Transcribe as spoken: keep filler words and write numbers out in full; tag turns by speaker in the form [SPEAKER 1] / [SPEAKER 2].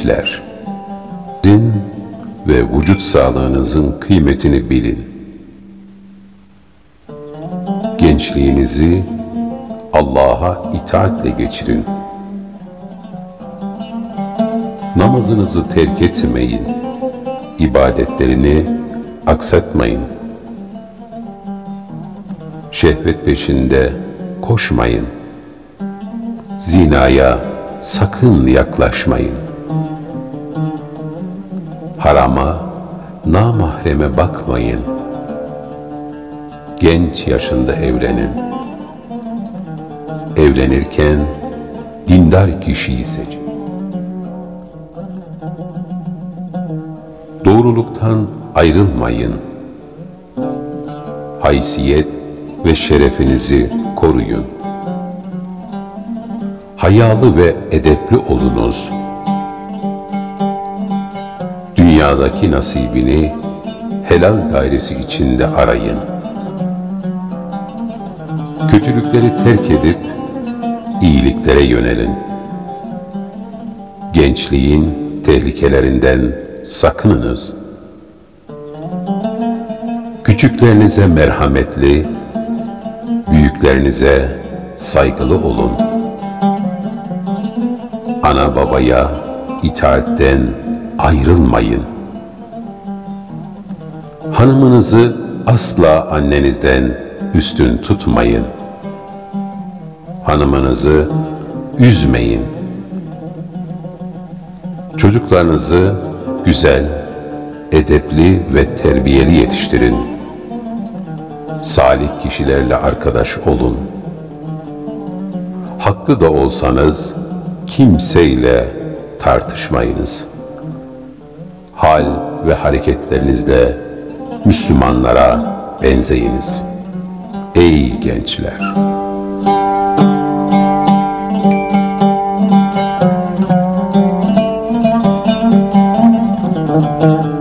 [SPEAKER 1] gençler, sizin ve vücut sağlığınızın kıymetini bilin. Gençliğinizi Allah'a itaatle geçirin. Namazınızı terk etmeyin, ibadetlerini aksatmayın. Şehvet peşinde koşmayın. Zinaya sakın yaklaşmayın. Harama, namahreme bakmayın. Genç yaşında evlenin. Evlenirken dindar kişiyi seçin. Doğruluktan ayrılmayın. Haysiyet ve şerefinizi koruyun. Hayalı ve edepli olunuz. Dünyadaki nasibini helal dairesi içinde arayın. Kötülükleri terk edip iyiliklere yönelin. Gençliğin tehlikelerinden sakınınız. Küçüklerinize merhametli, büyüklerinize saygılı olun. Ana babaya itaatten ayrılmayın. Hanımınızı asla annenizden üstün tutmayın. Hanımınızı üzmeyin. Çocuklarınızı güzel, edepli ve terbiyeli yetiştirin. Salih kişilerle arkadaş olun. Haklı da olsanız kimseyle tartışmayınız. Hal ve hareketlerinizle Müslümanlara benzeyiniz. Ey gençler!
[SPEAKER 2] Thank you.